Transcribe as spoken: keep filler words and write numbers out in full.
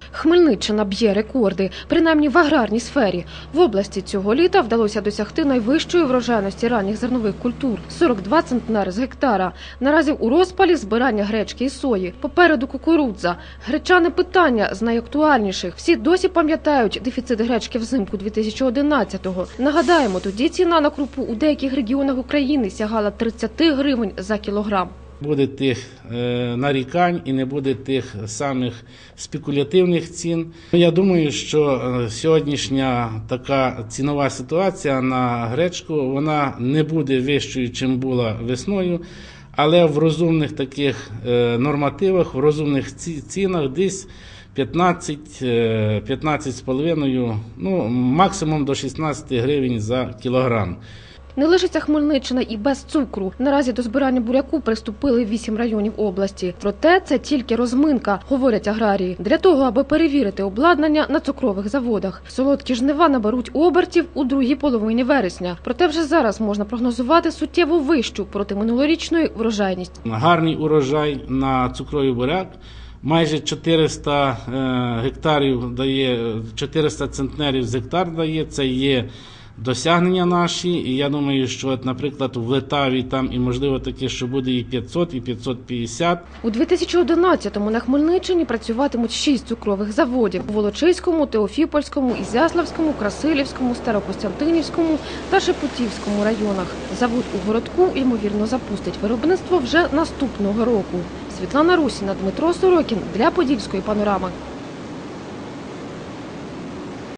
Хмельниччина б'є рекорди, принаймні в аграрній сфері. В області цього літа вдалося досягти найвищої врожайності ранніх зернових культур – сорок два центнери з гектара. Наразі у розпалі збирання гречки і сої. Попереду кукурудза. Гречане питання з найактуальніших. Всі досі пам'ятають дефіцит гречки взимку дві тисячі одинадцятого. Нагадаємо, тоді ціна на крупу у деяких регіонах України сягала тридцять гривень за кілограм. Буде тих е, нарікань і не буде тих самих спекулятивних цін. Я думаю, що е, сьогоднішня така цінова ситуація на гречку, вона не буде вищою, чим була весною, але в розумних таких е, нормативах, в розумних ці, цінах десь п'ятнадцять, п'ятнадцять з половиною, ну, максимум до шістнадцяти гривень за кілограм. Не лишиться Хмельниччина і без цукру. Наразі до збирання буряку приступили вісім районів області. Проте це тільки розминка, говорять аграрії. Для того, аби перевірити обладнання на цукрових заводах. Солодкі жнива наберуть обертів у другій половині вересня. Проте вже зараз можна прогнозувати суттєво вищу проти минулорічної врожайність. Гарний урожай на цукровий буряк. Майже чотириста гектарів дає, чотириста центнерів з гектар дає. Це є досягнення наші, і я думаю, що, от, наприклад, в Литаві там і можливо таке, що буде і п'ятсот, і п'ятсот п'ятдесят. У дві тисячі одинадцятому на Хмельниччині працюватимуть шість цукрових заводів – у Волочиському, Теофіпольському, Ізяславському, Красилівському, Старокостянтинівському та Шепетівському районах. Завод у Городку, ймовірно, запустить виробництво вже наступного року. Світлана Русіна, Дмитро Сорокін для Подільської панорами.